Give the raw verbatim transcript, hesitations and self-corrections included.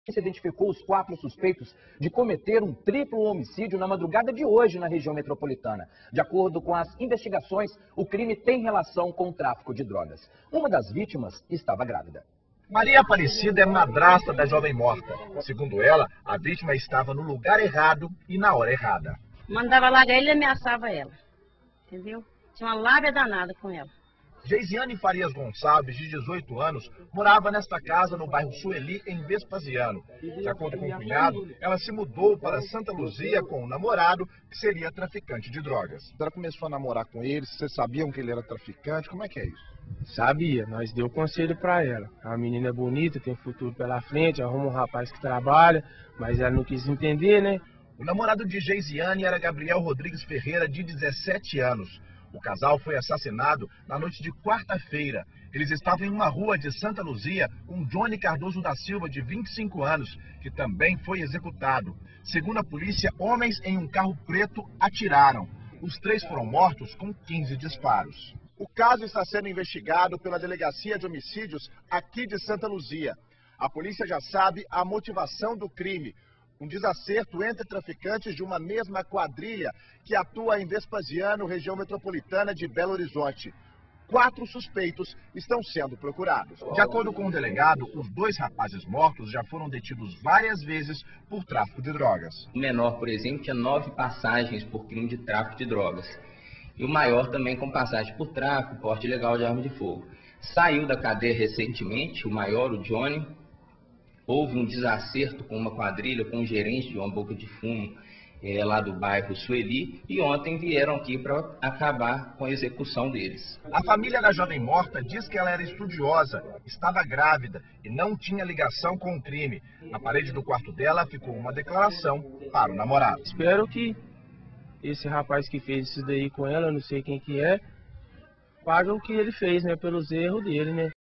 Se identificou os quatro suspeitos de cometer um triplo homicídio na madrugada de hoje na região metropolitana. De acordo com as investigações, o crime tem relação com o tráfico de drogas. Uma das vítimas estava grávida. Maria Aparecida é madrasta da jovem morta. Segundo ela, a vítima estava no lugar errado e na hora errada. Mandava largar ele e ameaçava ela, entendeu? Tinha uma lábia danada com ela. Geisiane Farias Gonçalves, de dezoito anos, morava nesta casa no bairro Sueli, em Vespasiano. De acordo com o cunhado, ela se mudou para Santa Luzia com um namorado que seria traficante de drogas. Ela começou a namorar com ele, vocês sabiam que ele era traficante, como é que é isso? Sabia, nós deu conselho para ela. A menina é bonita, tem um futuro pela frente, arruma um rapaz que trabalha, mas ela não quis entender, né? O namorado de Geisiane era Gabriel Rodrigues Ferreira, de dezessete anos. O casal foi assassinado na noite de quarta-feira. Eles estavam em uma rua de Santa Luzia com Johnny Cardoso da Silva, de vinte e cinco anos, que também foi executado. Segundo a polícia, homens em um carro preto atiraram. Os três foram mortos com quinze disparos. O caso está sendo investigado pela Delegacia de Homicídios aqui de Santa Luzia. A polícia já sabe a motivação do crime. Um desacerto entre traficantes de uma mesma quadrilha que atua em Vespasiano, região metropolitana de Belo Horizonte. Quatro suspeitos estão sendo procurados. De acordo com o delegado, os dois rapazes mortos já foram detidos várias vezes por tráfico de drogas. O menor, por exemplo, tinha nove passagens por crime de tráfico de drogas. E o maior também com passagem por tráfico, porte ilegal de arma de fogo. Saiu da cadeia recentemente, o maior, o Johnny. Houve um desacerto com uma quadrilha, com um gerente de uma boca de fumo é, lá do bairro Sueli, e ontem vieram aqui para acabar com a execução deles. A família da jovem morta diz que ela era estudiosa, estava grávida e não tinha ligação com o crime. Na parede do quarto dela ficou uma declaração para o namorado. Espero que esse rapaz que fez isso daí com ela, eu não sei quem que é, pague o que ele fez, né, pelos erros dele, né?